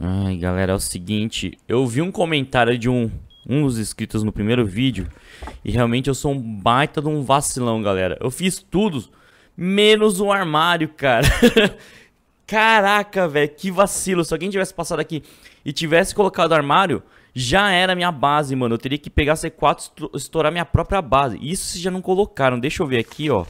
Ai, galera, é o seguinte, eu vi um comentário de um dos inscritos no primeiro vídeo e realmente eu sou um baita de um vacilão, galera. Eu fiz tudo, menos o armário, cara. Caraca, velho, que vacilo. Se alguém tivesse passado aqui e tivesse colocado armário, já era a minha base, mano. Eu teria que pegar C4 e estourar minha própria base. Isso vocês já não colocaram. Deixa eu ver aqui, ó.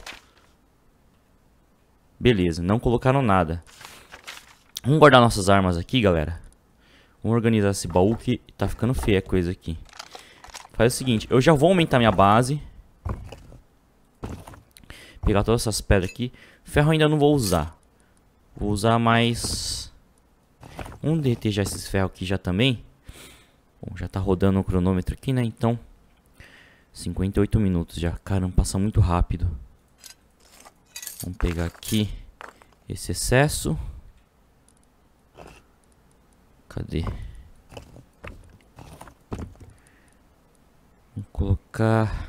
Beleza, não colocaram nada. Vamos guardar nossas armas aqui, galera. Vamos organizar esse baú que tá ficando feia a coisa aqui. Faz o seguinte, eu já vou aumentar minha base. Pegar todas essas pedras aqui. Ferro ainda não vou usar. Vou usar mais... Vamos derreter já esses ferros aqui já também. Bom, já tá rodando o cronômetro aqui, né? Então, 58 minutos já. Caramba, passa muito rápido. Vamos pegar aqui esse excesso. Cadê? Vou colocar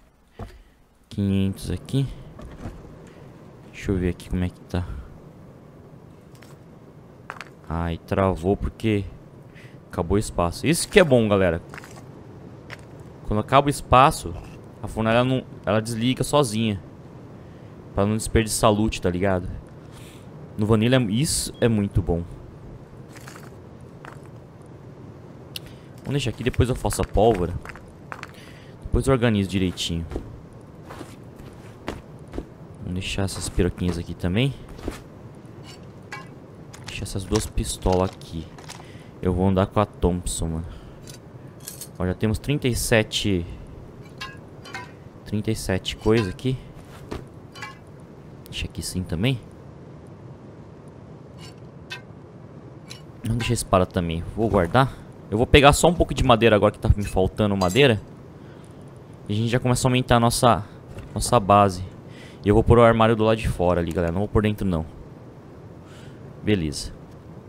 500 aqui. Deixa eu ver aqui como é que tá. Ai, travou porque acabou o espaço. Isso que é bom, galera. Quando acaba o espaço, a fornalha ela desliga sozinha. Pra não desperdiçar loot, tá ligado? No Vanilla isso é muito bom. Vamos deixar aqui, depois eu faço a pólvora. Depois eu organizo direitinho. Vamos deixar essas piroquinhas aqui também. Deixar essas duas pistolas aqui. Eu vou andar com a Thompson, mano. Ó, já temos 37 coisa aqui. Deixa aqui sim também. Vamos deixar esse para também. Vou guardar. Eu vou pegar só um pouco de madeira agora que tá me faltando madeira. E a gente já começa a aumentar a nossa base. E eu vou pôr o armário do lado de fora ali, galera. Não vou por dentro, não. Beleza.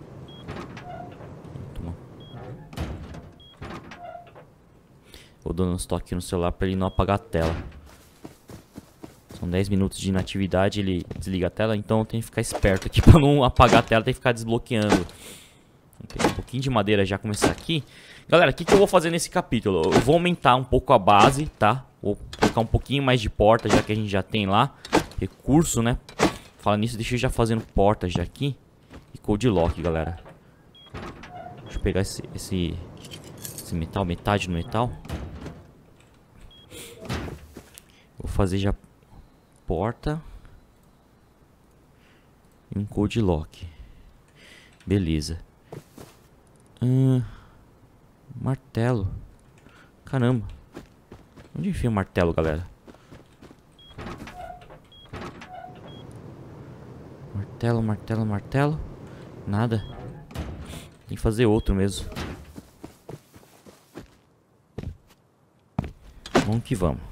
Vou dando um toque no celular pra ele não apagar a tela. São 10 minutos de inatividade, ele desliga a tela. Então eu tenho que ficar esperto aqui pra não apagar a tela. Tem que ficar desbloqueando. Vou pegar um pouquinho de madeira já, começar aqui. Galera, o que eu vou fazer nesse capítulo? Eu vou aumentar um pouco a base, tá? Vou colocar um pouquinho mais de porta, já que a gente já tem lá recurso, né? Falando nisso, deixa eu já fazendo portas já aqui. E code lock, galera. Deixa eu pegar esse metal, metade do metal. Vou fazer já porta e um code lock. Beleza. Martelo. Caramba. Onde enfia o martelo, galera? Martelo, martelo, martelo. Nada. Tem que fazer outro mesmo. Vamos que vamos.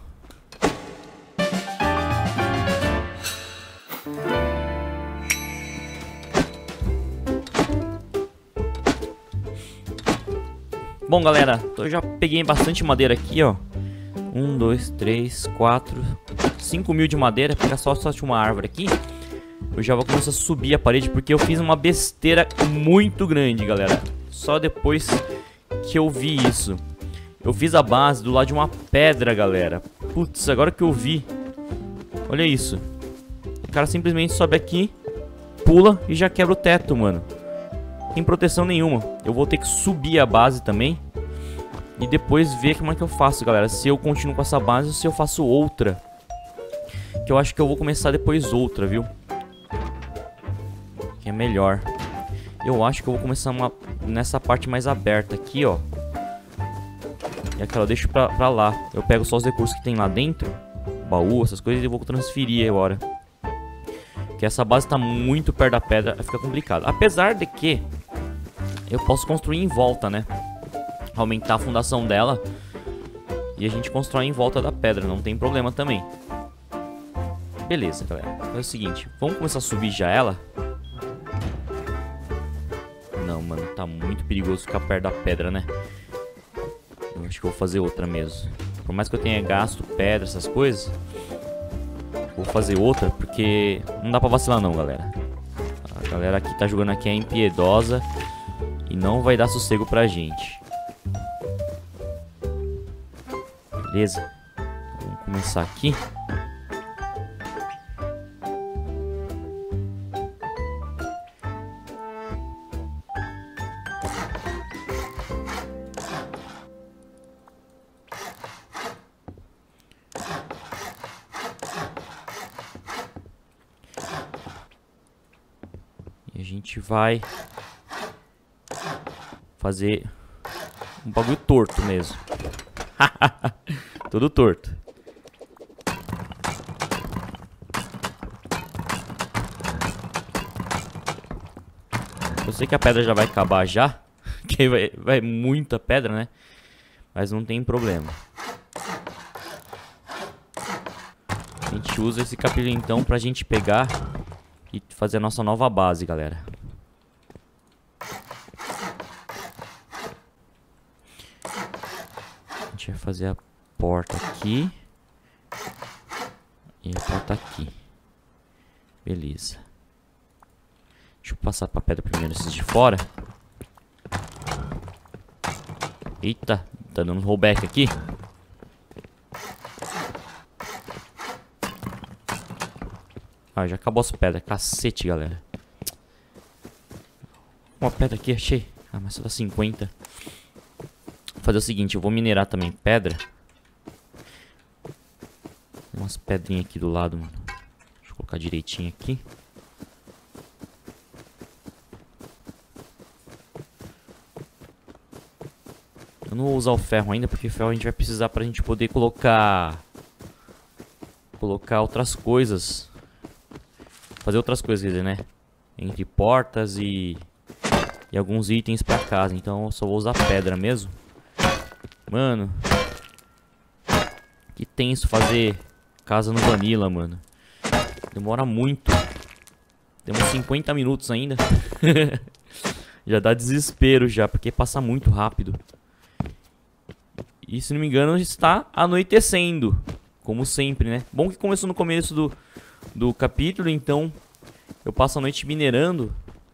Bom, galera, eu já peguei bastante madeira aqui, ó. 1, 2, 3, 4, 5 mil de madeira. Pegar só uma árvore aqui. Eu já vou começar a subir a parede porque eu fiz uma besteira muito grande, galera. Só depois que eu vi isso. Eu fiz a base do lado de uma pedra, galera. Putz, agora que eu vi. Olha isso. O cara simplesmente sobe aqui, pula e já quebra o teto, mano. Sem proteção nenhuma. Eu vou ter que subir a base também. E depois ver como é que eu faço, galera. Se eu continuo com essa base ou se eu faço outra. Que eu acho que eu vou começar depois outra, viu? Que é melhor. Eu acho que eu vou começar nessa parte mais aberta aqui, ó. E aquela eu deixo pra lá. Eu pego só os recursos que tem lá dentro. Baú, essas coisas. E vou transferir agora. Porque essa base tá muito perto da pedra. Fica complicado. Apesar de que eu posso construir em volta, né? Aumentar a fundação dela. E a gente constrói em volta da pedra. Não tem problema também. Beleza, galera. É o seguinte. Vamos começar a subir já ela. Não, mano. Tá muito perigoso ficar perto da pedra, né? Eu acho que eu vou fazer outra mesmo. Por mais que eu tenha gasto pedra, essas coisas, vou fazer outra, porque não dá pra vacilar não, galera. A galera que tá jogando aqui é impiedosa. E não vai dar sossego pra gente. Beleza? Vamos começar aqui. E a gente vai fazer um bagulho torto mesmo. Tudo torto. Eu sei que a pedra já vai acabar já. Que vai muita pedra, né? Mas não tem problema. A gente usa esse capítulo então pra gente pegar e fazer a nossa nova base, galera. A gente vai fazer a porta aqui. E a porta aqui. Beleza. Deixa eu passar pra pedra primeiro esses de fora. Eita, tá dando rollback aqui. Ah, já acabou as pedras. Cacete, galera. Uma pedra aqui, achei. Ah, mas só dá 50. Vou fazer o seguinte, eu vou minerar também pedra. Tem umas pedrinhas aqui do lado, mano. Deixa eu colocar direitinho aqui. Eu não vou usar o ferro ainda, porque o ferro a gente vai precisar pra gente poder colocar outras coisas. Fazer outras coisas, quer dizer, né? Entre portas e alguns itens pra casa. Então eu só vou usar pedra mesmo. Mano, que tenso fazer casa no Vanilla, mano. Demora muito. Temos 50 minutos ainda. Já dá desespero já, porque passa muito rápido. E se não me engano está anoitecendo, como sempre, né? Bom que começou no começo do capítulo, então eu passo a noite minerando.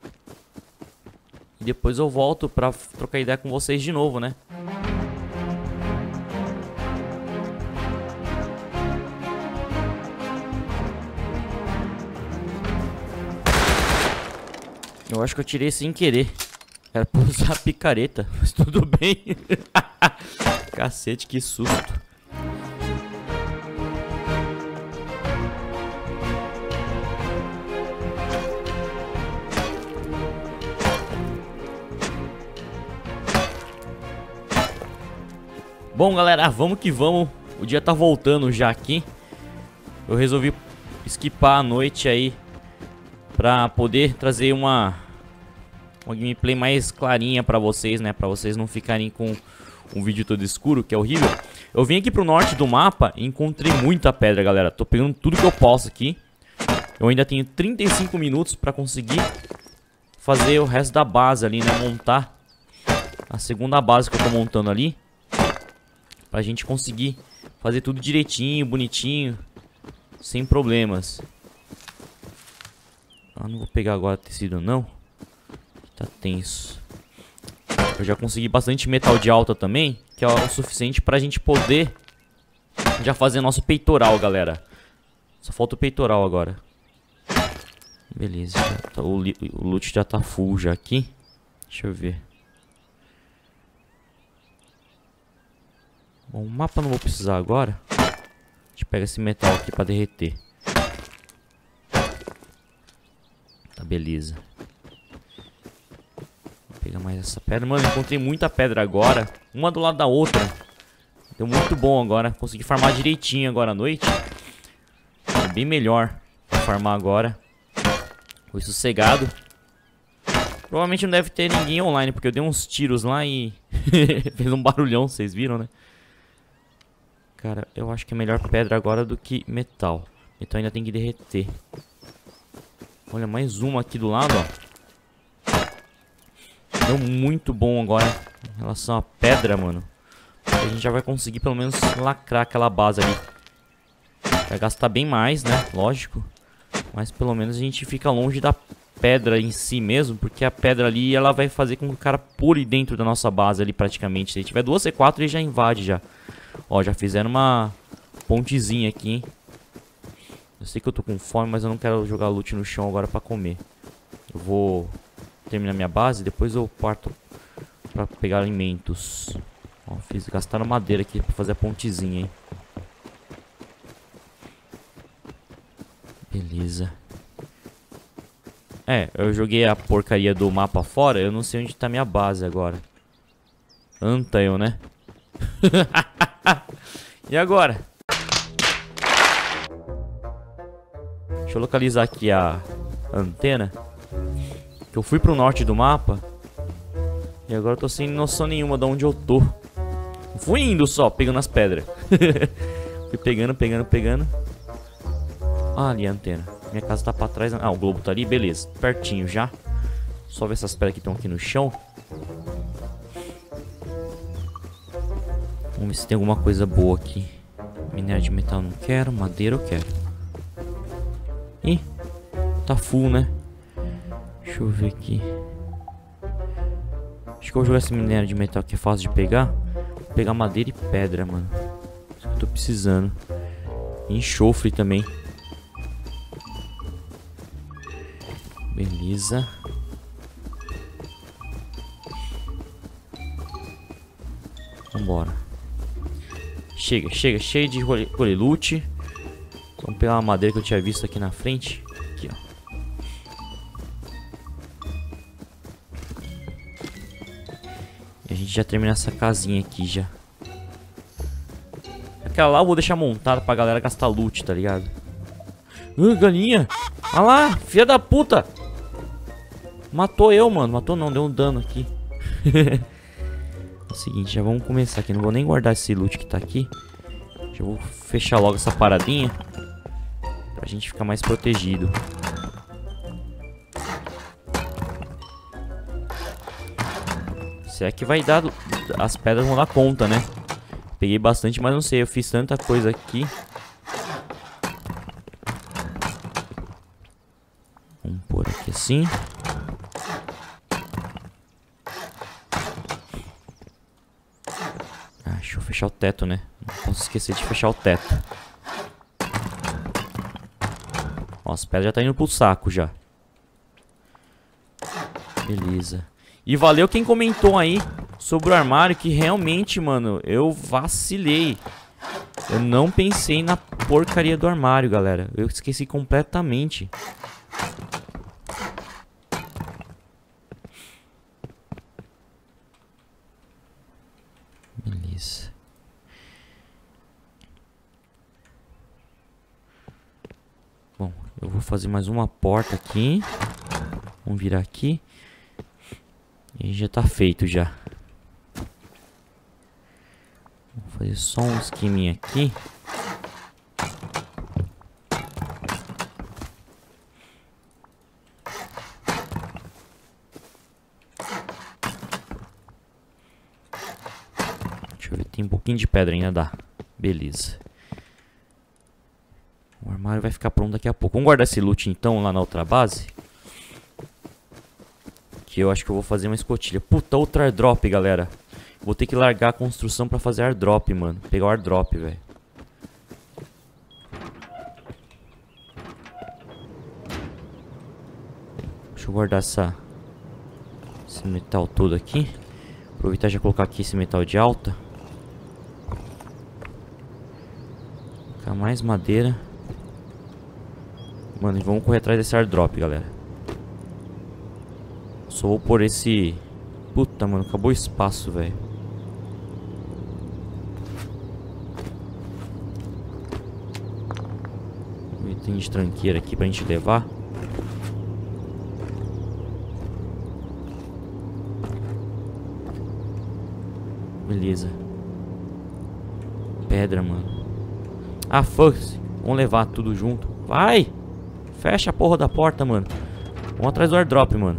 E depois eu volto pra trocar ideia com vocês de novo, né? Eu acho que eu tirei sem querer. Era pra usar a picareta, mas tudo bem. Cacete, que susto. Bom, galera, vamos que vamos. O dia tá voltando já aqui. Eu resolvi skipar a noite aí pra poder trazer uma gameplay mais clarinha pra vocês, né? Pra vocês não ficarem com um vídeo todo escuro, que é horrível. Eu vim aqui pro norte do mapa e encontrei muita pedra, galera. Tô pegando tudo que eu posso aqui. Eu ainda tenho 35 minutos pra conseguir fazer o resto da base ali, né? Montar a segunda base que eu tô montando ali. Pra gente conseguir fazer tudo direitinho, bonitinho, sem problemas. Ah, não vou pegar agora tecido não. Tá tenso. Eu já consegui bastante metal de alta também, que é o suficiente pra gente poder já fazer nosso peitoral, galera. Só falta o peitoral agora. Beleza, já tá, o loot já tá full já aqui. Deixa eu ver. Bom, o mapa eu não vou precisar agora. A gente pega esse metal aqui pra derreter. Tá, beleza. Vou pegar mais essa pedra. Mano, encontrei muita pedra agora. Uma do lado da outra. Deu muito bom agora. Consegui farmar direitinho agora à noite. É bem melhor pra farmar agora. Foi sossegado. Provavelmente não deve ter ninguém online, porque eu dei uns tiros lá e fez um barulhão, vocês viram, né? Cara, eu acho que é melhor pedra agora do que metal. Então ainda tem que derreter. Olha, mais uma aqui do lado, ó. Deu muito bom agora em relação à pedra, mano. A gente já vai conseguir pelo menos lacrar aquela base ali. Vai gastar bem mais, né? Lógico. Mas pelo menos a gente fica longe pedra em si mesmo, porque a pedra ali, ela vai fazer com que o cara pule dentro da nossa base ali praticamente. Se ele tiver 2 C4, ele já invade já. Ó, já fizeram uma pontezinha aqui, hein? Eu sei que eu tô com fome, mas eu não quero jogar loot no chão agora pra comer. Eu vou terminar minha base, depois eu parto pra pegar alimentos. Ó, gastaram madeira aqui pra fazer a pontezinha, hein? Beleza. É, eu joguei a porcaria do mapa fora, eu não sei onde tá minha base agora. Antail, né? E agora? Deixa eu localizar aqui a antena. Que eu fui pro norte do mapa. E agora eu tô sem noção nenhuma de onde eu tô. Fui indo só, pegando as pedras. Fui pegando. Ah, ali a antena. Minha casa tá pra trás. Ah, o globo tá ali, beleza. Pertinho já. Só ver essas pedras que estão aqui no chão. Vamos ver se tem alguma coisa boa aqui. Minério de metal não quero. Madeira eu quero. Ih, tá full, né? Deixa eu ver aqui. Acho que eu vou jogar esse minério de metal que é fácil de pegar. Vou pegar madeira e pedra, mano. Isso que eu tô precisando. E enxofre também. Beleza. Vambora. Chega de rolê loot. Vamos pegar uma madeira que eu tinha visto aqui na frente. Aqui, ó. E a gente já termina essa casinha aqui já. Aquela lá eu vou deixar montada pra galera gastar loot, tá ligado? Galinha! Olha lá, filha da puta! Matou eu, mano. Matou não, deu um dano aqui. É o seguinte, já vamos começar aqui. Não vou nem guardar esse loot que tá aqui. Já vou fechar logo essa paradinha. Pra gente ficar mais protegido. Se é que vai dar... As pedras vão dar conta, né? Peguei bastante, mas não sei. Eu fiz tanta coisa aqui. Vamos pôr aqui assim. Deixa eu fechar o teto, né? Não posso esquecer de fechar o teto. Ó, as pedras já tá indo pro saco já. Beleza. E valeu quem comentou aí sobre o armário, que realmente, mano, eu vacilei. Eu não pensei na porcaria do armário, galera. Eu esqueci completamente. Beleza. Bom, eu vou fazer mais uma porta aqui. Vamos virar aqui. E já tá feito já. Vou fazer só um esqueminha aqui. Deixa eu ver, tem um pouquinho de pedra ainda, dá. Beleza. O armário vai ficar pronto daqui a pouco. Vamos guardar esse loot então lá na outra base. Que eu acho que eu vou fazer uma escotilha. Puta, outro airdrop, galera. Vou ter que largar a construção pra fazer airdrop, mano. Pegar o airdrop, velho. Deixa eu guardar esse metal todo aqui. Aproveitar e já colocar aqui esse metal de alta. Colocar mais madeira. Mano, vamos correr atrás desse airdrop, galera. Só vou pôr esse... Puta, mano, acabou o espaço, velho. Um item de tranqueira aqui pra gente levar. Beleza. Pedra, mano. Ah, fuck. Vamos levar tudo junto. Vai! Fecha a porra da porta, mano. Vamos atrás do airdrop, mano.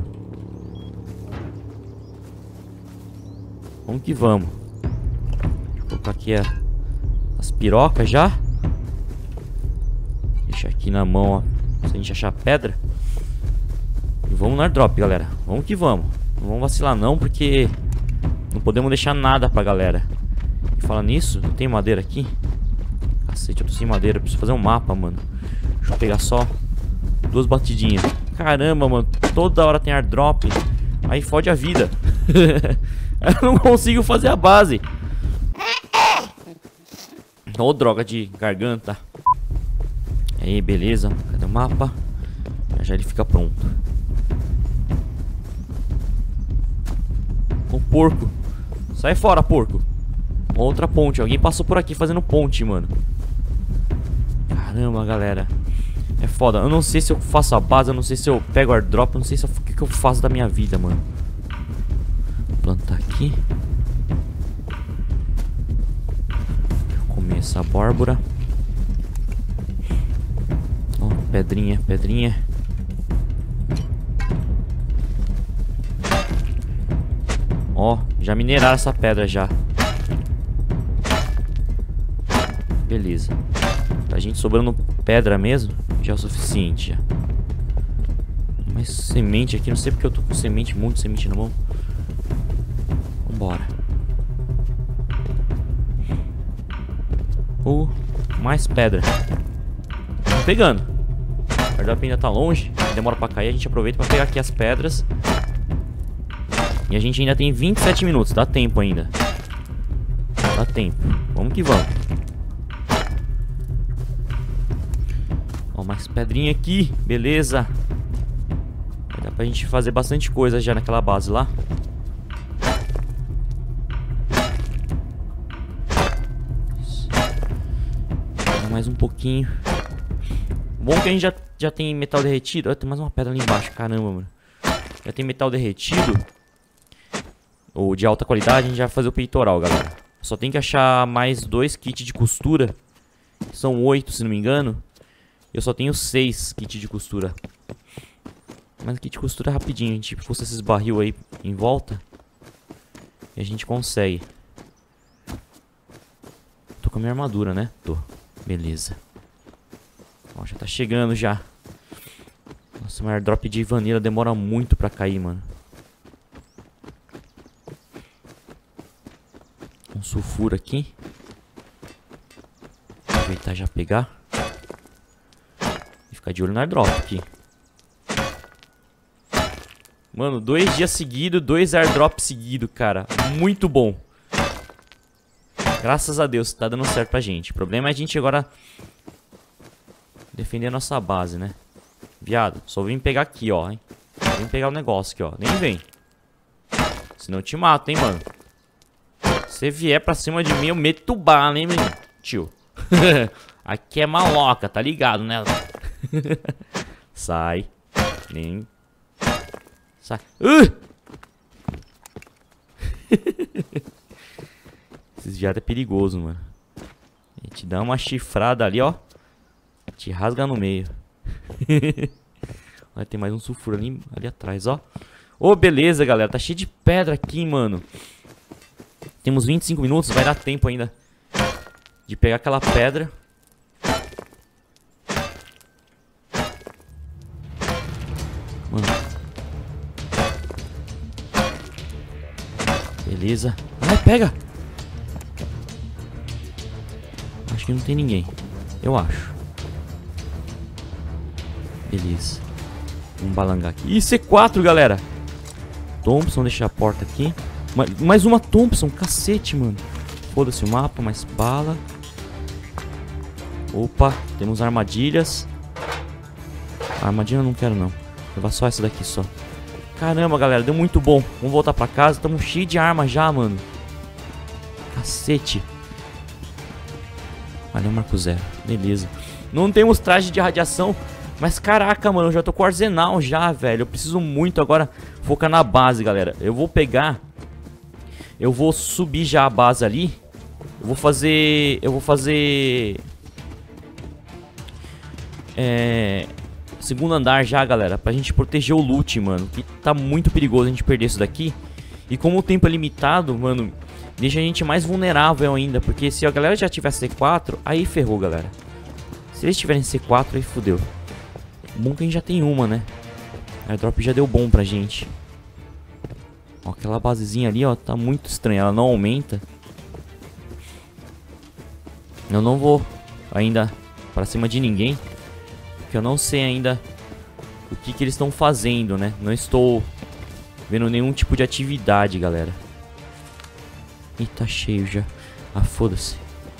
Vamos que vamos. Deixa eu colocar aqui as pirocas já. Deixa aqui na mão, ó. Se a gente achar pedra. E vamos no airdrop, galera. Vamos que vamos. Não vamos vacilar não, porque não podemos deixar nada pra galera. E falando nisso, não tem madeira aqui? Cacete, eu tô sem madeira. Eu preciso fazer um mapa, mano. Deixa eu pegar só 2 batidinhas. Caramba, mano. Toda hora tem airdrop. Aí fode a vida. Eu não consigo fazer a base. Ô, droga de garganta. Aí, beleza. Cadê o mapa? Já ele fica pronto. O porco. Sai fora, porco. Outra ponte. Alguém passou por aqui fazendo ponte, mano. Caramba, galera. É foda. Eu não sei se eu faço a base. Eu não sei se eu pego airdrop. Eu não sei se o que eu faço da minha vida, mano. Vou plantar aqui. Comer essa abóbora. Ó, pedrinha, pedrinha. Ó, já mineraram essa pedra já. Beleza. Pra gente sobrando pedra mesmo, já é o suficiente já. Mas semente aqui, não sei porque eu tô com semente, muito semente na mão. Vambora. Mais pedra. Tô pegando. O airdrop ainda tá longe, demora pra cair, a gente aproveita pra pegar aqui as pedras. E a gente ainda tem 27 minutos, dá tempo ainda. Dá tempo, vamos que vamos. Ó, mais pedrinha aqui, beleza. Dá pra gente fazer bastante coisa já naquela base lá. Mais um pouquinho. Bom que a gente já tem metal derretido. Tem mais uma pedra ali embaixo, caramba, mano. Já tem metal derretido, ou de alta qualidade. A gente já vai fazer o peitoral, galera. Só tem que achar mais 2 kits de costura. São 8, se não me engano. Eu só tenho 6 kits de costura. Mas kit de costura é rapidinho. A gente força esses barril aí em volta e a gente consegue. Tô com a minha armadura, né? Tô. Beleza. Ó, já tá chegando já. Nossa, o airdrop de vanilla demora muito pra cair, mano. Um sulfuro aqui. Aproveitar já pegar. E ficar de olho no airdrop aqui. Mano, 2 dias seguidos, 2 airdrops seguidos, cara. Muito bom. Graças a Deus, tá dando certo pra gente. O problema é a gente agora defender a nossa base, né? Viado, só vim pegar aqui, ó, hein? Só vim pegar o negócio aqui, ó. Nem vem. Senão eu te mato, hein, mano. Se você vier pra cima de mim, eu meto bala, hein, menino? Tio. Aqui é maloca, tá ligado, né? Sai. Nem. Sai. Esse viado é perigoso, mano. A gente dá uma chifrada ali, ó. Te rasga no meio. Vai ter mais um sulfuro ali atrás, ó. Ô, beleza, galera. Tá cheio de pedra aqui, mano. Temos 25 minutos. Vai dar tempo ainda de pegar aquela pedra. Mano. Beleza. Vai, pega. Acho que não tem ninguém. Eu acho. Beleza. Vamos balangar aqui. Ih, C4, galera. Thompson, deixa a porta aqui. Mais uma Thompson, cacete, mano. Foda-se o mapa, mais bala. Opa, temos armadilhas. Armadilha eu não quero, não. Vou levar só essa daqui, só. Caramba, galera, deu muito bom. Vamos voltar pra casa. Estamos cheios de arma já, mano. Cacete. Valeu, Marco Zero. Beleza. Não temos traje de radiação. Mas caraca, mano, eu já tô com o arsenal já, velho. Eu preciso muito agora focar na base, galera. Eu vou pegar. Eu vou subir já a base ali. Eu vou fazer... segundo andar já, galera. Pra gente proteger o loot, mano. Que tá muito perigoso a gente perder isso daqui. E como o tempo é limitado, mano, deixa a gente mais vulnerável ainda. Porque se a galera já tiver C4, aí ferrou, galera. Se eles tiverem C4, aí fudeu. Bom que a gente já tem uma, né? Airdrop já deu bom pra gente. Ó, aquela basezinha ali, ó, tá muito estranha. Ela não aumenta. Eu não vou ainda pra cima de ninguém, porque eu não sei ainda o que eles estão fazendo, né? Não estou vendo nenhum tipo de atividade, galera. Ih, tá cheio já. Ah, foda-se.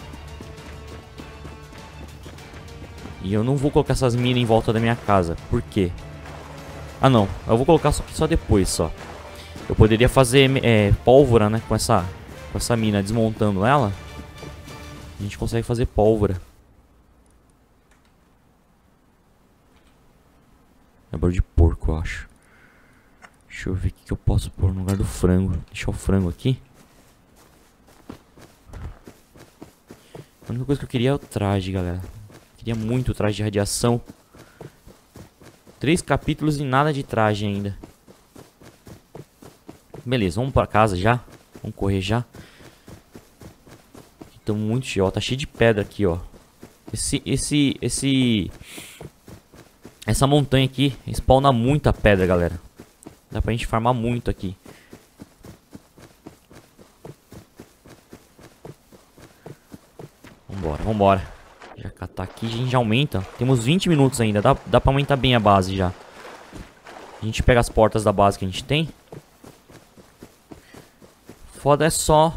E eu não vou colocar essas minas em volta da minha casa. Por quê? Ah, não. Eu vou colocar só depois, só. Eu poderia fazer pólvora, né? Com essa mina, desmontando ela. A gente consegue fazer pólvora. É barulho de porco, eu acho. Deixa eu ver o que eu posso pôr no lugar do frango. Deixar o frango aqui. A única coisa que eu queria é o traje, galera. Queria muito o traje de radiação. 3 capítulos e nada de traje ainda. Beleza, vamos pra casa já. Vamos correr já. Estamos muito cheio, ó. Tá cheio de pedra aqui, ó. Essa montanha aqui spawna muita pedra, galera. Dá pra gente farmar muito aqui. Vambora, vambora. Já catar aqui, a gente já aumenta. Temos 20 minutos ainda, dá pra aumentar bem a base já. A gente pega as portas da base que a gente tem. Foda é só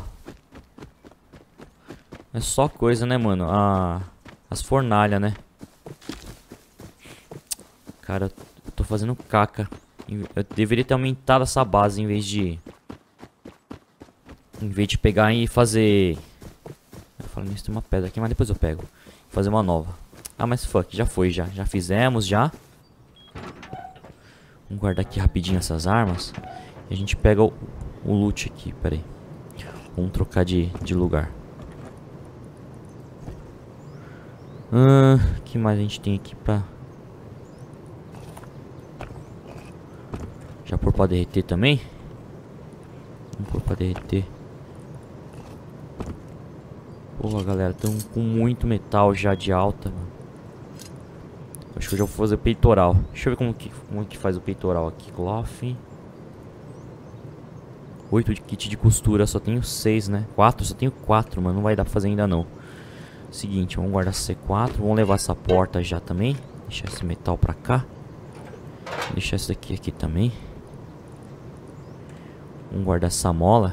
coisa, né, mano? As fornalhas, né? Cara, eu tô fazendo caca. Eu deveria ter aumentado essa base em vez de pegar e fazer... Eu falo nisso, tem uma pedra aqui, mas depois eu pego. Fazer uma nova. Ah, mas fuck, já foi, já. Já fizemos, já. Vamos guardar aqui rapidinho essas armas. E a gente pega o loot aqui, pera aí. Vamos trocar de lugar. O que mais a gente tem aqui pra... Já pôr pra derreter também? Vamos pôr pra derreter. Porra, galera, estamos com muito metal já de alta, mano. Acho que eu já vou fazer peitoral. Deixa eu ver como que faz o peitoral aqui. Cloth. 8 de kit de costura, só tenho 6, né? 4, só tenho 4, mano. Não vai dar pra fazer ainda não. Seguinte, vamos guardar C4. Vamos levar essa porta já também. Deixar esse metal pra cá. Deixar isso aqui também. Vamos guardar essa mola.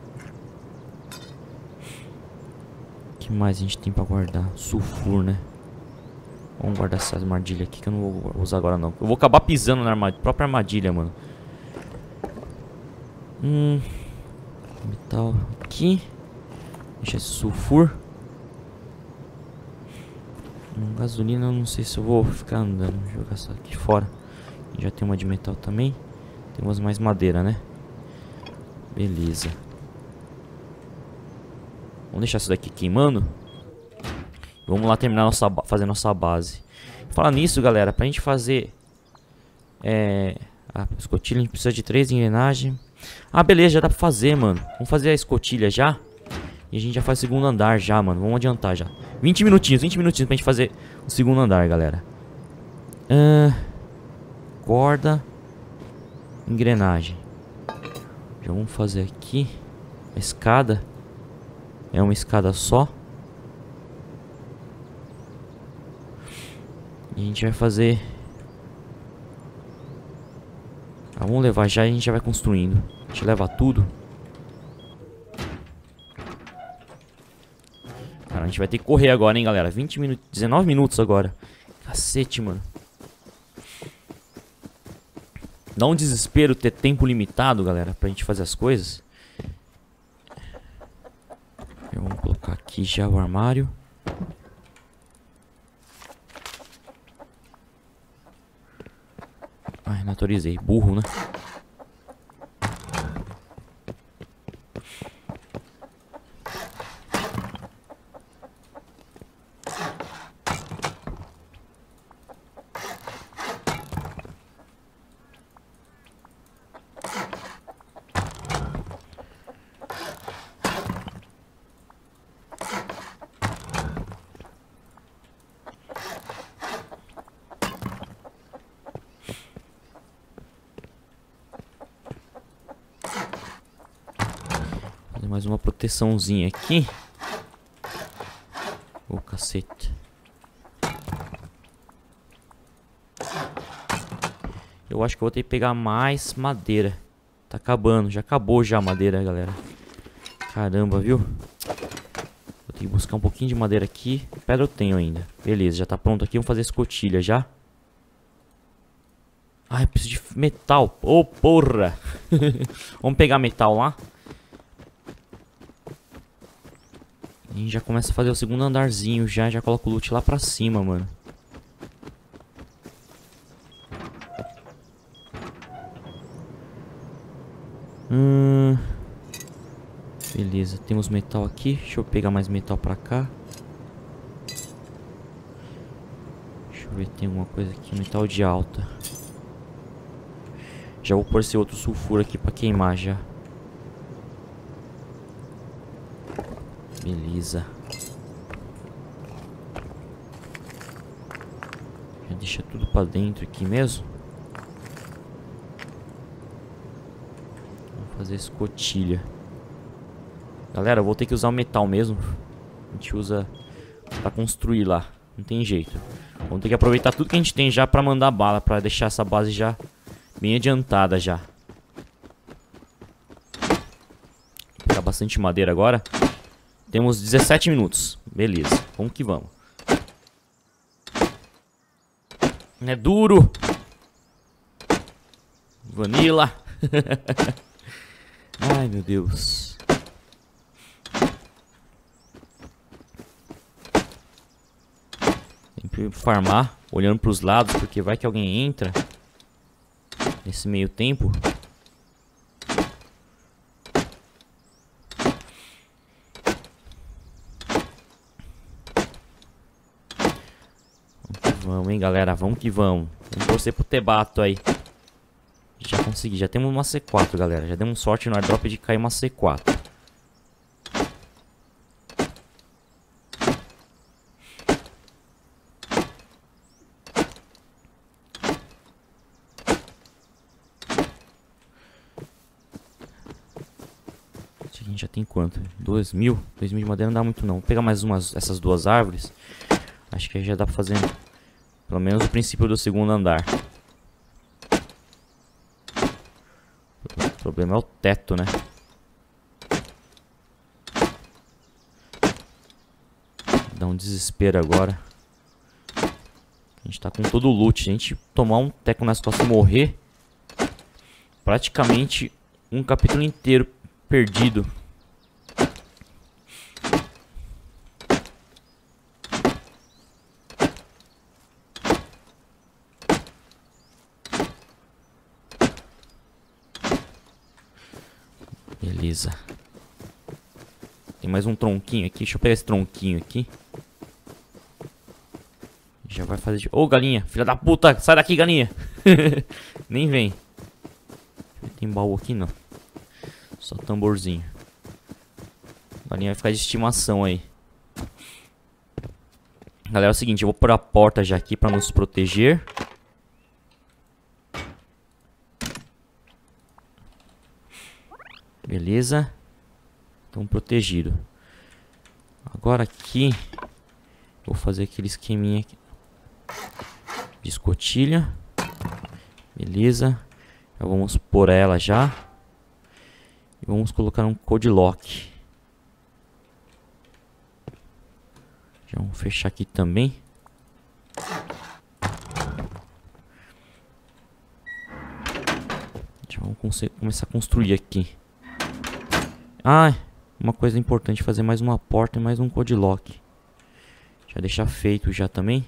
O que mais a gente tem pra guardar? Sulfur, né? Vamos guardar essa armadilha aqui que eu não vou usar agora não. Eu vou acabar pisando na própria armadilha, mano. Metal aqui. Deixa esse sulfur. Gasolina eu não sei se eu vou ficar andando. Vou jogar essa aqui fora. Já tem uma de metal também. Temos mais madeira, né? Beleza. Vamos deixar isso daqui queimando. Vamos lá terminar fazer nossa base. Falar nisso, galera, pra gente fazer a escotilha, a gente precisa de 3 de engrenagem. Ah, beleza, já dá pra fazer, mano. Vamos fazer a escotilha já. E a gente já faz o segundo andar já, mano. Vamos adiantar já. 20 minutinhos pra gente fazer o segundo andar, galera. Corda. Engrenagem. Já vamos fazer aqui. A escada. É uma escada só. E a gente vai fazer... vamos levar já e a gente já vai construindo. A gente leva tudo. Cara, a gente vai ter que correr agora, hein, galera. 20 minutos, 19 minutos agora. Cacete, mano. Dá um desespero ter tempo limitado, galera, pra gente fazer as coisas. Vamos colocar aqui já o armário. Ai, não autorizei. Burro, né? Fazer mais uma proteçãozinha aqui. Ô, cacete. Eu acho que eu vou ter que pegar mais madeira. Tá acabando, já acabou já a madeira, galera. Caramba, viu? Vou ter que buscar um pouquinho de madeira aqui. Pedra eu tenho ainda. Beleza, já tá pronto aqui. Vamos fazer escotilha já. Ai, preciso de metal. Ô, porra. Vamos pegar metal lá. E a gente já começa a fazer o segundo andarzinho. Já coloca o loot lá pra cima, mano. Beleza, temos metal aqui. Deixa eu pegar mais metal pra cá. Deixa eu ver, tem alguma coisa aqui. Metal de alta. Já vou pôr esse outro sulfuro aqui pra queimar já. Beleza. Já deixa tudo pra dentro aqui mesmo. Vamos fazer escotilha. Galera, eu vou ter que usar o metal mesmo. A gente usa pra construir lá. Não tem jeito. Vamos ter que aproveitar tudo que a gente tem já pra mandar bala. Pra deixar essa base já bem adiantada já. Vou pegar bastante madeira agora. Temos 17 minutos. Beleza, vamos que vamos. É duro. Vanilla. Ai, meu Deus. Sempre farmar, olhando para os lados, porque vai que alguém entra nesse meio tempo. Vamos que vamos, hein, galera. Vamos que vamos. Vamos torcer pro Tebato aí. Já consegui, já temos uma C4, galera. Já demos sorte no airdrop de cair uma C4. A gente já tem quanto? 2.000? 2.000 de madeira não dá muito não. Vou pegar mais essas duas árvores. Acho que aí já dá pra fazer pelo menos o princípio do segundo andar. O problema é o teto, né? Dá um desespero agora. A gente tá com todo o loot. Se a gente tomar um teco nas costas e morrer, praticamente um capítulo inteiro perdido. Beleza. Tem mais um tronquinho aqui. Deixa eu pegar esse tronquinho aqui. Já vai fazer de... Ô, galinha, filha da puta, sai daqui, galinha. Nem vem. Tem baú aqui, não. Só tamborzinho. A galinha vai ficar de estimação aí. Galera, é o seguinte, eu vou pôr a porta já aqui pra nos proteger. Beleza. Estão protegidos. Agora aqui vou fazer aquele esqueminha aqui de escotilha. Beleza. Já vamos pôr ela já. E vamos colocar um codlock. Já vamos fechar aqui também. Já vamos começar a construir aqui. Ah, uma coisa importante, fazer mais uma porta e mais um codlock. Já deixar feito já também.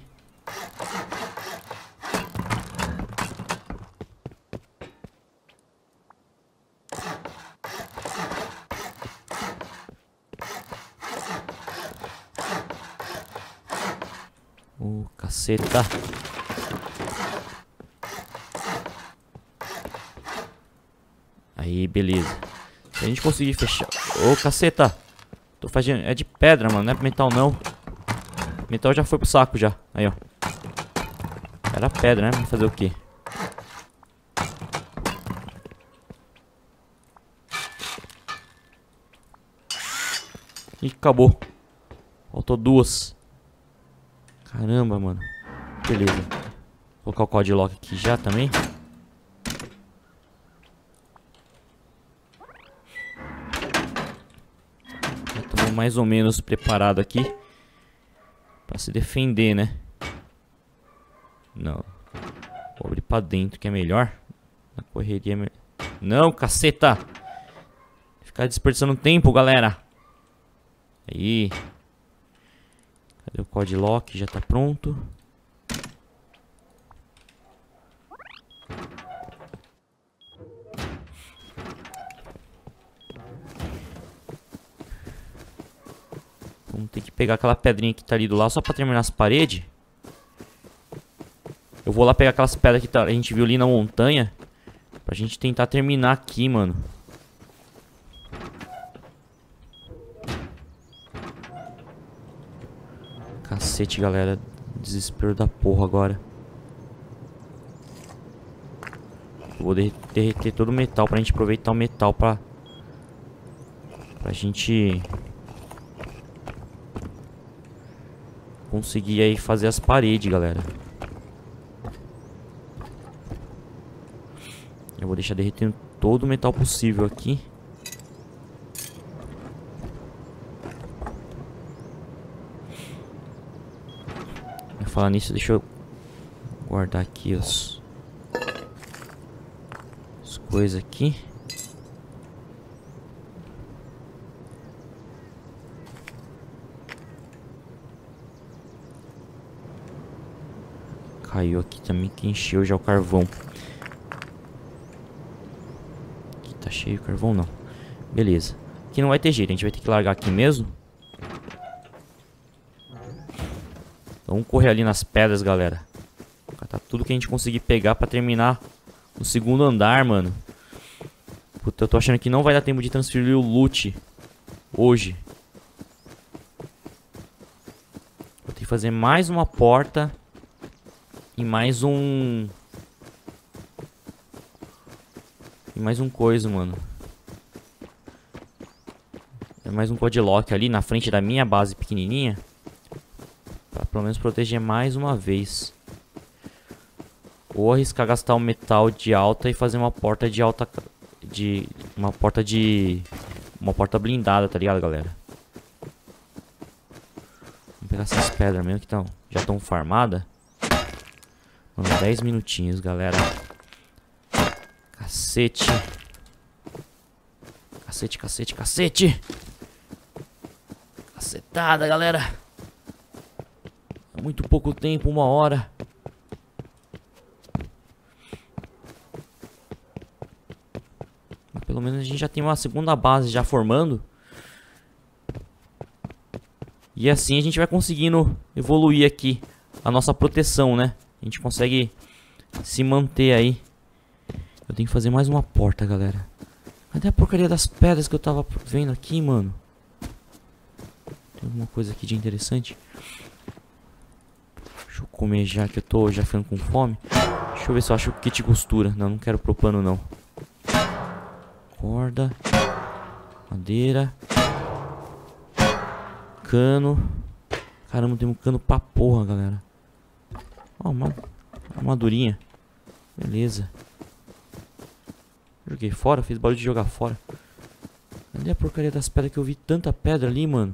Ô, caceta. Aí, beleza. Se a gente conseguir fechar... Ô, caceta. Tô fazendo... É de pedra, mano. Não é metal, não. Metal já foi pro saco, já. Aí, ó. Era pedra, né? Vamos fazer o quê? E acabou. Faltou 2. Caramba, mano. Beleza. Vou colocar o Code Lock aqui já também. Já estamos mais ou menos preparados aqui pra se defender, né? Não. Vou abrir pra dentro que é melhor. Na correria é melhor. Não, caceta! Ficar desperdiçando tempo, galera. Aí. Cadê o Code Lock? Já tá pronto. Vamos ter que pegar aquela pedrinha que tá ali do lado só pra terminar as paredes. Eu vou lá pegar aquelas pedras que a gente viu ali na montanha. Pra gente tentar terminar aqui, mano. Cacete, galera. Desespero da porra agora. Eu vou derreter todo o metal pra gente aproveitar o metal pra gente conseguir aí fazer as paredes, galera. Eu vou deixar derretendo todo o metal possível aqui. Vai falar nisso, deixa eu guardar aqui as coisas aqui. Caiu aqui também que encheu já o carvão. Aqui tá cheio o carvão não. Beleza. Aqui não vai ter jeito, a gente vai ter que largar aqui mesmo. Vamos correr ali nas pedras, galera. Catar tudo que a gente conseguir pegar pra terminar o segundo andar, mano. Puta, eu tô achando que não vai dar tempo de transferir o loot hoje. Vou ter que fazer mais uma porta. E mais um... E mais um coisa, mano. É mais um Code Lock ali na frente da minha base pequenininha. Pra pelo menos proteger mais uma vez. Ou arriscar gastar um metal de alta e fazer uma porta de alta... Uma porta blindada, tá ligado, galera? Vamos pegar essas pedras mesmo que já estão farmadas. Mano, 10 minutinhos, galera. Cacete. Cacete, cacete, cacete. Cacetada, galera. É muito pouco tempo, 1 hora. Mas pelo menos a gente já tem uma segunda base já formando. E assim a gente vai conseguindo evoluir aqui a nossa proteção, né? A gente consegue se manter aí. Eu tenho que fazer mais uma porta, galera. Cadê a porcaria das pedras que eu tava vendo aqui, mano? Tem alguma coisa aqui de interessante? Deixa eu comer já que eu tô já ficando com fome. Deixa eu ver se eu acho o kit de costura. Não, não quero propano não. Corda. Madeira. Cano. Caramba, tem um cano pra porra, galera. Ó, uma armadurinha. Beleza. Joguei fora, fiz barulho de jogar fora. Cadê a porcaria das pedras que eu vi tanta pedra ali, mano?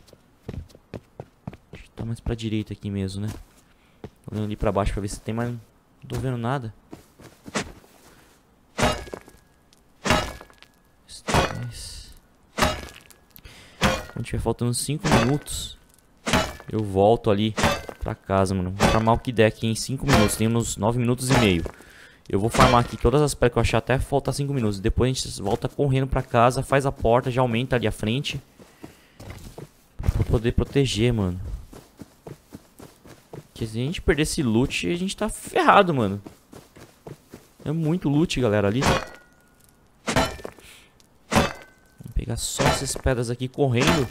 Acho que tá mais pra direita aqui mesmo, né? Tô olhando ali pra baixo pra ver se tem, mas não tô vendo nada. Quando tiver faltando 5 minutos, eu volto ali pra casa, mano. Vou farmar o que der aqui em 5 minutos. Temos 9 minutos e meio. Eu vou farmar aqui todas as pedras que eu achar até faltar 5 minutos. Depois a gente volta correndo pra casa, faz a porta, já aumenta ali a frente. Pra poder proteger, mano. Porque se a gente perder esse loot, a gente tá ferrado, mano. É muito loot, galera, ali. Vamos pegar só essas pedras aqui correndo.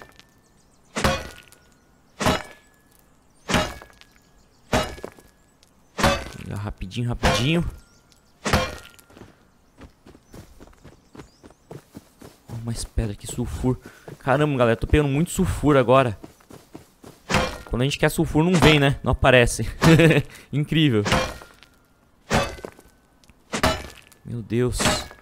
Pegar rapidinho, rapidinho. Mais pedra aqui, sulfur. Caramba, galera, tô pegando muito sulfuro agora. Quando a gente quer sulfuro, não vem, né? Não aparece. Incrível. Meu Deus.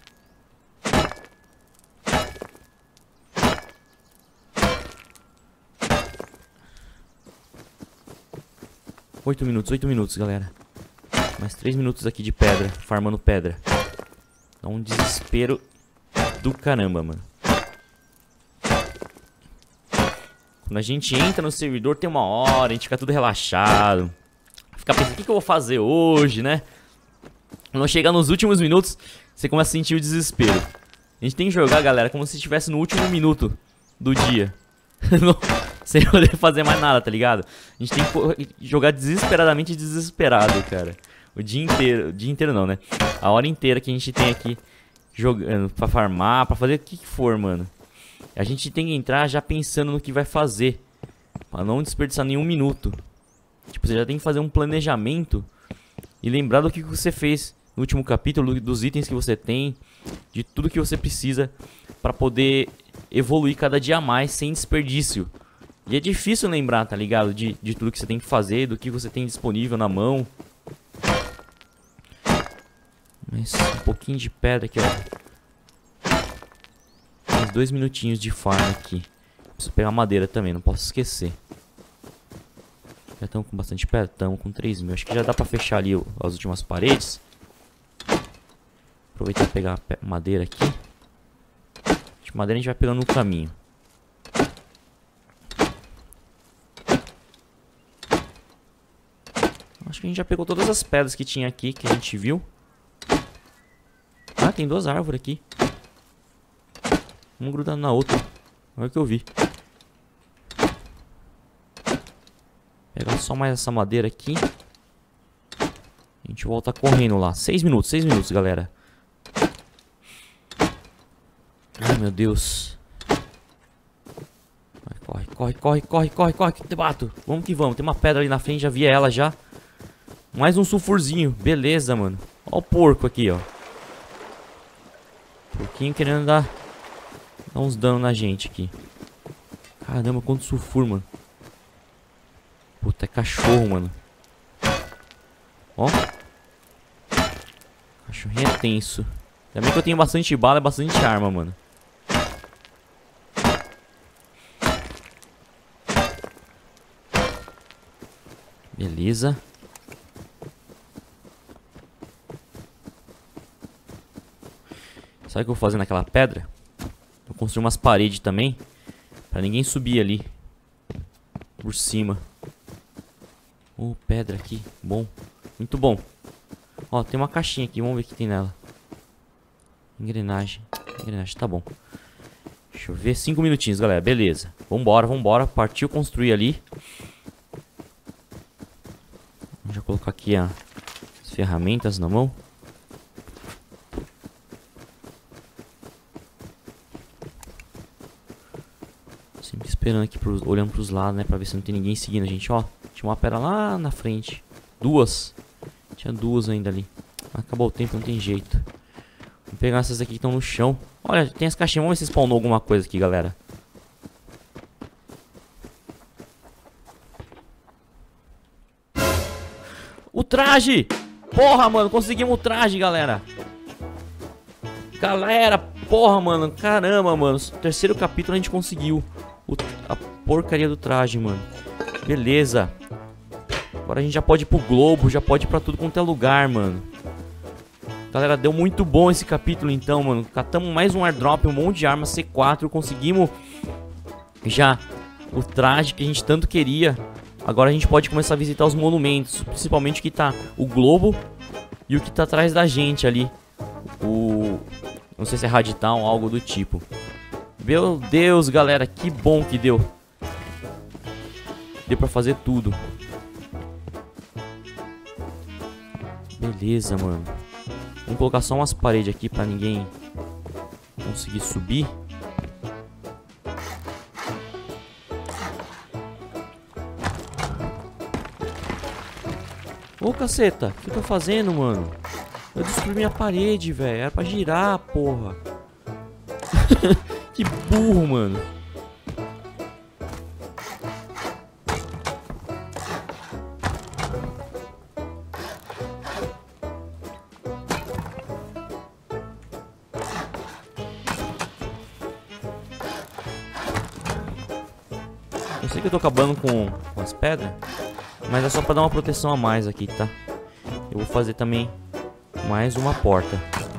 Oito minutos, galera. Mais 3 minutos aqui de pedra, farmando pedra. Dá um desespero do caramba, mano. Quando a gente entra no servidor, tem uma hora, a gente fica tudo relaxado. Fica pensando, o que eu vou fazer hoje, né? Quando chegar nos últimos minutos, você começa a sentir o desespero. A gente tem que jogar, galera, como se estivesse no último minuto do dia. Sem poder fazer mais nada, tá ligado? A gente tem que jogar desesperadamente desesperado, cara. O dia inteiro não, né? A hora inteira que a gente tem aqui jogando pra farmar, pra fazer o que for, mano. A gente tem que entrar já pensando no que vai fazer, pra não desperdiçar nenhum minuto. Tipo, você já tem que fazer um planejamento e lembrar do que você fez no último capítulo, dos itens que você tem, de tudo que você precisa pra poder evoluir cada dia mais sem desperdício. E é difícil lembrar, tá ligado? De tudo que você tem que fazer, do que você tem disponível na mão. Mas um pouquinho de pedra aqui, ó. Mais 2 minutinhos de farm aqui. Preciso pegar madeira também, não posso esquecer. Já estamos com bastante pedra? Estamos com 3.000. Acho que já dá pra fechar ali as últimas paredes. Aproveitar e pegar madeira aqui. De madeira a gente vai pegando no caminho. Acho que a gente já pegou todas as pedras que tinha aqui, que a gente viu. Ah, tem 2 árvores aqui. Uma grudando na outra. Olha o que eu vi. Pegar só mais essa madeira aqui. A gente volta correndo lá. 6 minutos, galera. Ai, meu Deus. Corre, que te bato. Vamos que vamos. Tem uma pedra ali na frente, já vi ela já. Mais um sulfurzinho. Beleza, mano. Olha o porco aqui, ó. Porquinho querendo dar uns danos na gente aqui. Caramba, quanto sulfur, mano. Puta, é cachorro, mano. Ó. Cachorrinho é tenso. Ainda bem que eu tenho bastante bala e bastante arma, mano. Beleza. Sabe o que eu vou fazer naquela pedra? Vou construir umas paredes também. Pra ninguém subir ali. Por cima. Oh, pedra aqui. Bom. Muito bom. Ó, tem uma caixinha aqui. Vamos ver o que tem nela. Engrenagem. Engrenagem, tá bom. Deixa eu ver. 5 minutinhos, galera. Beleza. Vambora. Partiu construir ali. Vou já colocar aqui as ferramentas na mão. Sempre esperando aqui, olhando pros lados, né? Pra ver se não tem ninguém seguindo a gente, ó. Tinha uma pedra lá na frente. 2. Tinha 2 ainda ali. Acabou o tempo, não tem jeito. Vou pegar essas aqui que estão no chão. Olha, tem as caixinhas. Vamos ver se spawnou alguma coisa aqui, galera. O traje! Porra, mano, conseguimos o traje, galera. Porra, mano. Caramba, mano. Terceiro capítulo a gente conseguiu a porcaria do traje, mano. Beleza. Agora a gente já pode ir pro globo, já pode ir pra tudo quanto é lugar, mano. Galera, deu muito bom esse capítulo então, mano. Catamos mais um airdrop, um monte de arma C4. Conseguimos já o traje que a gente tanto queria. Agora a gente pode começar a visitar os monumentos. Principalmente o que tá o globo e o que tá atrás da gente ali. Não sei se é Raditown ou algo do tipo. Meu Deus, galera, que bom que deu. Deu pra fazer tudo. Beleza, mano. Vamos colocar só umas paredes aqui pra ninguém conseguir subir. Ô, caceta, o que eu tô fazendo, mano? Eu destruí minha parede, velho. Era pra girar, porra. Que burro, mano. Eu sei que eu tô acabando com as pedras, mas é só pra dar uma proteção a mais aqui, tá? Eu vou fazer também mais uma porta.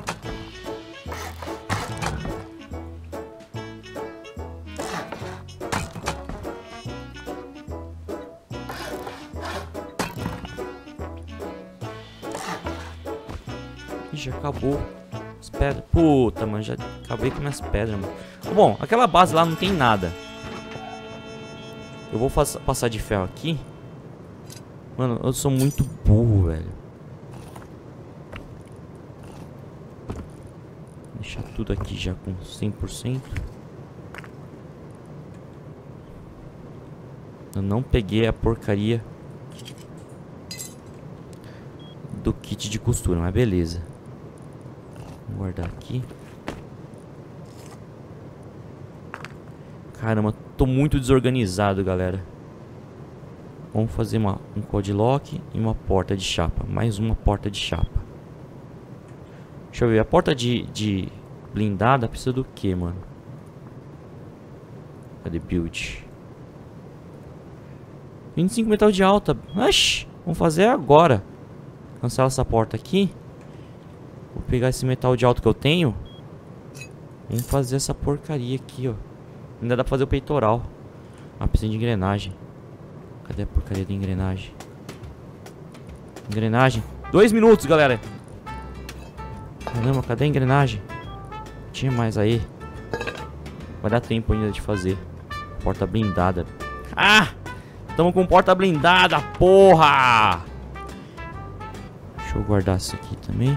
Ih, já acabou as pedras. Puta, mano, já acabei com minhas pedras, mano. Bom, aquela base lá não tem nada. Eu vou passar de ferro aqui. Mano, eu sou muito burro, velho. Deixar tudo aqui já com 100%. Eu não peguei a porcaria do kit de costura, mas beleza. Vou guardar aqui. Caramba, tô muito desorganizado, galera. Vamos fazer um codlock e uma porta de chapa. Mais uma porta de chapa. Deixa eu ver, a porta de blindada precisa do que, mano? Cadê build? 25 metal de alta. Oxi, vamos fazer agora. Cancela essa porta aqui. Vou pegar esse metal de alta que eu tenho. Vamos fazer essa porcaria aqui, ó. Ainda dá pra fazer o peitoral. Ah, precisa de engrenagem. Cadê a porcaria da engrenagem? Engrenagem. 2 minutos, galera. Caramba, cadê a engrenagem? Tinha mais aí. Vai dar tempo ainda de fazer. Porta blindada. Ah! Tamo com porta blindada, porra! Deixa eu guardar isso aqui também.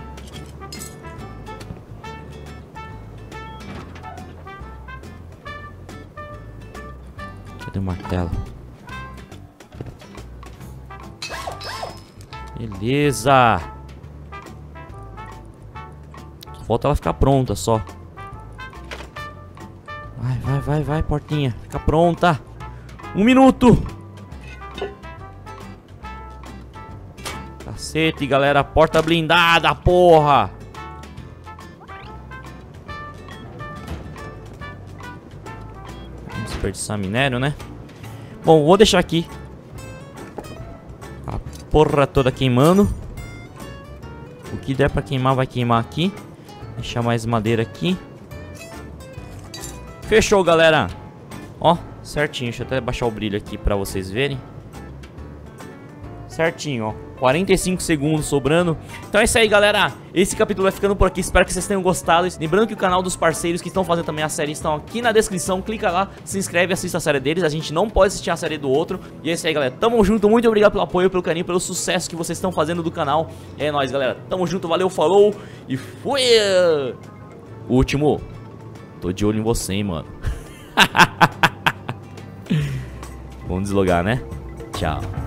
Cadê o martelo? Beleza! Falta ela ficar pronta só. Vai, portinha. Fica pronta. 1 minuto. Cacete, galera. Porta blindada, porra. Vamos desperdiçar minério, né? Bom, vou deixar aqui a porra toda queimando. O que der pra queimar, vai queimar aqui. Deixar mais madeira aqui. Fechou, galera. Ó, certinho. Deixa eu até baixar o brilho aqui pra vocês verem. Certinho, ó. 45 segundos sobrando. Então é isso aí, galera. Esse capítulo vai ficando por aqui. Espero que vocês tenham gostado. Lembrando que o canal dos parceiros que estão fazendo também a série estão aqui na descrição. Clica lá, se inscreve e assista a série deles. A gente não pode assistir a série do outro. E é isso aí, galera. Tamo junto. Muito obrigado pelo apoio, pelo carinho, pelo sucesso que vocês estão fazendo do canal. E é nóis, galera. Tamo junto. Valeu, falou e fui! Último. Tô de olho em você, hein, mano. Vamos deslogar, né? Tchau.